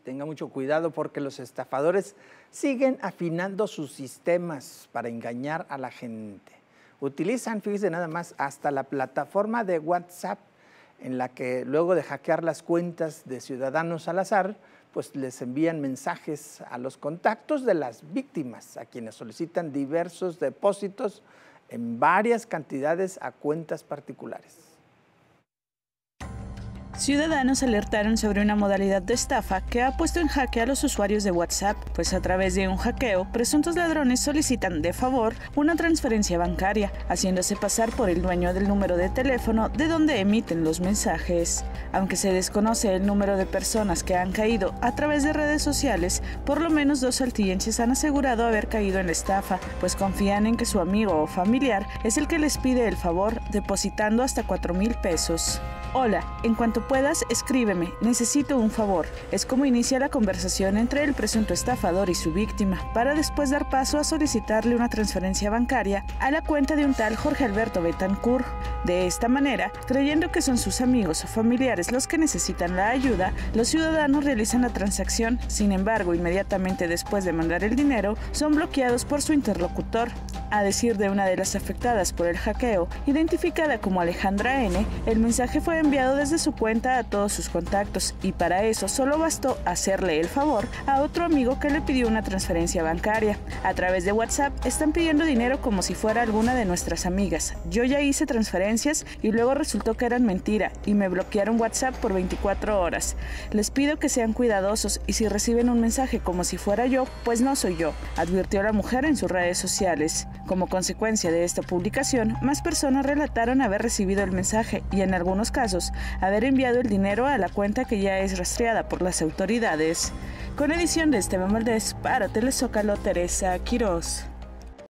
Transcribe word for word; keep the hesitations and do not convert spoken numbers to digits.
tenga mucho cuidado porque los estafadores siguen afinando sus sistemas para engañar a la gente. Utilizan, fíjense nada más, hasta la plataforma de WhatsApp, en la que luego de hackear las cuentas de ciudadanos al azar, pues les envían mensajes a los contactos de las víctimas, a quienes solicitan diversos depósitos en varias cantidades a cuentas particulares. Ciudadanos alertaron sobre una modalidad de estafa que ha puesto en jaque a los usuarios de WhatsApp, pues a través de un hackeo, presuntos ladrones solicitan de favor una transferencia bancaria, haciéndose pasar por el dueño del número de teléfono de donde emiten los mensajes. Aunque se desconoce el número de personas que han caído a través de redes sociales, por lo menos dos saltillenses han asegurado haber caído en la estafa, pues confían en que su amigo o familiar es el que les pide el favor, depositando hasta cuatro mil pesos. Hola, en cuanto puedas, escríbeme, necesito un favor. Es como inicia la conversación entre el presunto estafador y su víctima, para después dar paso a solicitarle una transferencia bancaria a la cuenta de un tal Jorge Alberto Betancourt. De esta manera, creyendo que son sus amigos o familiares los que necesitan la ayuda, los ciudadanos realizan la transacción. Sin embargo, inmediatamente después de mandar el dinero, son bloqueados por su interlocutor. A decir de una de las afectadas por el hackeo, identificada como Alejandra N., el mensaje fue enviado desde su cuenta a todos sus contactos y para eso solo bastó hacerle el favor a otro amigo que le pidió una transferencia bancaria. A través de WhatsApp están pidiendo dinero como si fuera alguna de nuestras amigas. Yo ya hice transferencias y luego resultó que eran mentira y me bloquearon WhatsApp por veinticuatro horas. Les pido que sean cuidadosos y si reciben un mensaje como si fuera yo, pues no soy yo, advirtió la mujer en sus redes sociales. Como consecuencia de esta publicación, más personas relataron haber recibido el mensaje y en algunos casos haber enviado el dinero a la cuenta que ya es rastreada por las autoridades. Con edición de Esteban Valdés, para Telezócalo, Teresa Quirós.